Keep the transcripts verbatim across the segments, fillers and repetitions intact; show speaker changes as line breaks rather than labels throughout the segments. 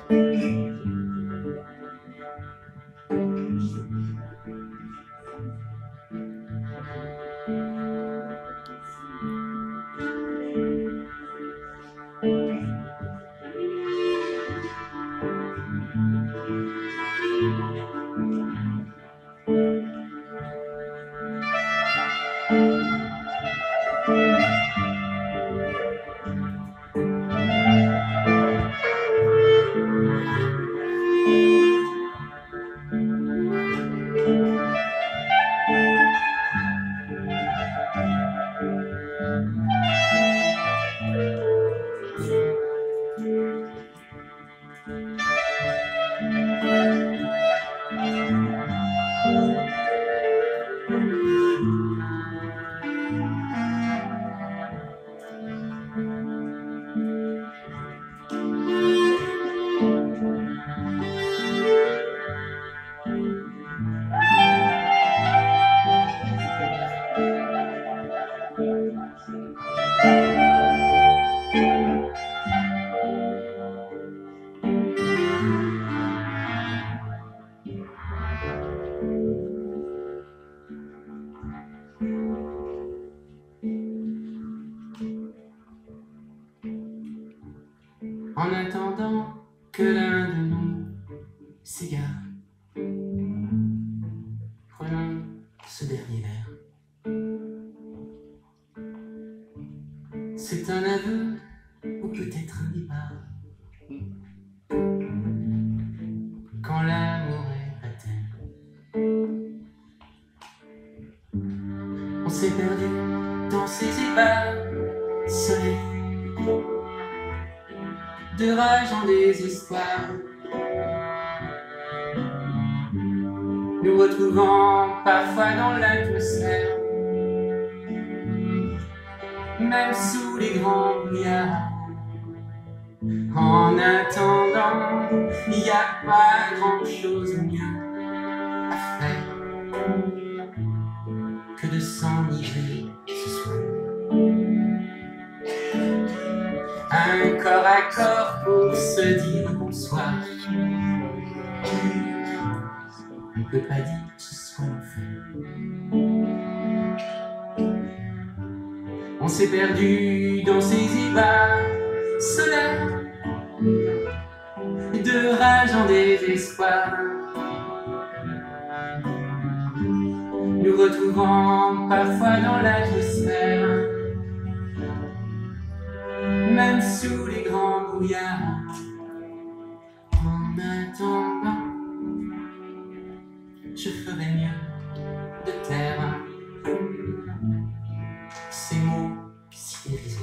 En attendant que l'un de nous s'égare, prenons ce dernier verre. C'est un aveu ou peut-être un départ. Quand l'amour est à terre, on s'est perdu dans ces ébats soleil, de rage en désespoir, nous retrouvant parfois dans l'atmosphère, même sous les grands brouillards. En attendant, il n'y a pas grand-chose de mieux à faire que de s'enivrer ce soir. Un corps à corps pour se dire bonsoir. On ne peut pas dire que ce soit l'enfer. On s'est perdu dans ces ébats solaires, de rage en désespoir, nous retrouvant parfois dans l'atmosphère, même sous les grands brouillards. En attendant, je ferais mieux de taire ces mots si dérisoires.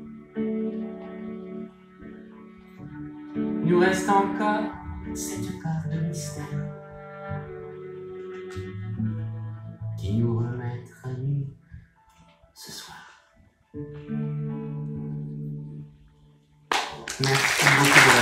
Nous reste encore cette part de mystère qui nous remettra nu ce soir.